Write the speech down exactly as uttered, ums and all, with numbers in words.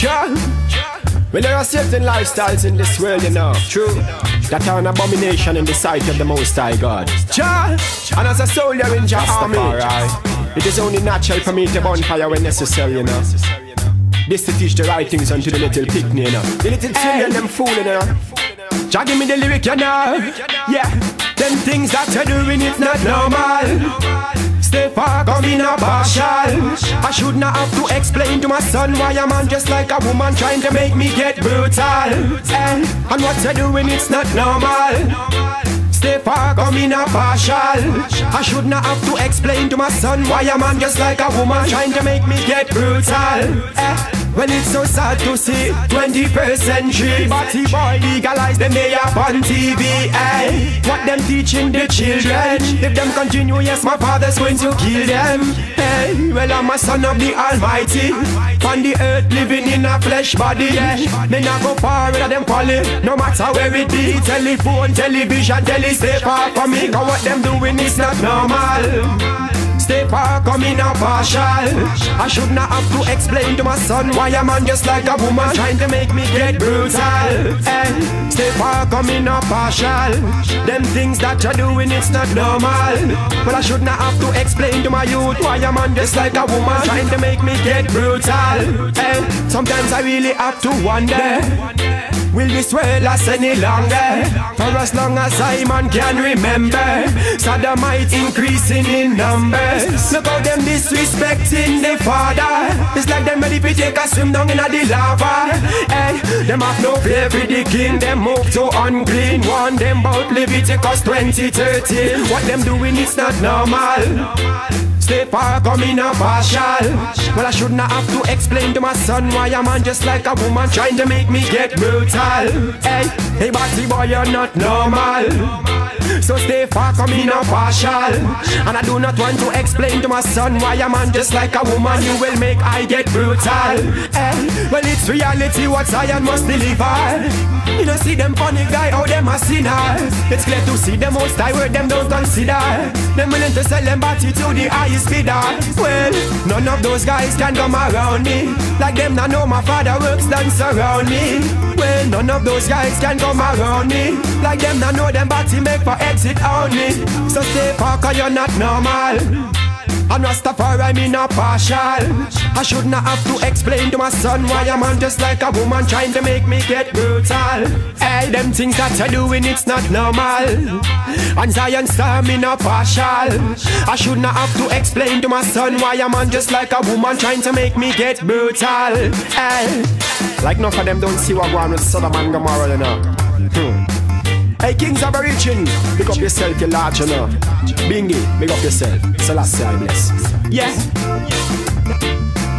Sure. Well, there are certain lifestyles in this world, you know, true, that are an abomination in the sight of the Most High God. Jah, and as a soldier in Jah's army, it is only natural for me to burn fire when necessary, you know. This to teach the right things unto the little picnic, you know. The little children, them fooling, you know. Jah, give me the lyric, you know. Yeah, them things that you're doing, it's not normal. Stay far, come in a partial. I should not have to explain to my son why a man just like a woman trying to make me get brutal. Eh, and what you're doing, it's not normal. Stay far, come in a partial. I should not have to explain to my son why a man just like a woman trying to make me get brutal. Eh, well, it's so sad to see twenty-first century batty boy legalize them they up on T V. Eh, what them teaching the children? If them continue, yes, my father's going to kill them. Eh, well, I'm a son of the Almighty, on the earth living in a flesh body. Yeah, me not go far with them folly, no matter where it be. Telephone, television, tele stay far from me, cause what them doing is not normal. Stay far, come in a partial. I should not have to explain to my son why a man just like a woman trying to make me get brutal. Eh, stay far, come in a partial. Them things that you're doing, it's not normal. Well, I should not have to explain to my youth why a man just like a woman trying to make me get brutal. Eh, sometimes I really have to wonder, will this world last any longer? For as long as I man can remember, sodomites increasing in numbers. Look how them disrespecting the father. It's like them ready to take a swim down in the lava. Hey, them have no fear for the king. Them move to unclean. Warn them about Leviticus twenty thirteen. What them doing is not normal. Stay far, come in a partial. Well, I should not have to explain to my son why a man just like a woman trying to make me get brutal. Hey, hey, batty boy, you're not normal. So stay far, come in a partial. And I do not want to explain to my son why a man just like a woman you will make I get brutal. Hey, well, it's reality what Zion must deliver. You don't see them funny guy, how them a sinner. It's clear to see them most I word them don't consider. Them willing to sell them body to the highest bidder. Well, none of those guys can come around me. Like them not know my father works dance around me. Well, none of those guys can come around me. Like them not know them body make for exit only. So stay far cause you're not normal. And Rastafari, I'm in a partial. I should not have to explain to my son why a man just like a woman trying to make me get brutal. Hey, them things that you're doing, it's not normal. And Zion star, I'm in a partial. I should not have to explain to my son why a man just like a woman trying to make me get brutal. Hey, like none of them don't see what going on with Sodom and Gomorrah, you know. Hmm. Hey, kings of origin, pick up yourself, you large, you know. Bingy, pick up yourself. Selassie, I bless. Yeah.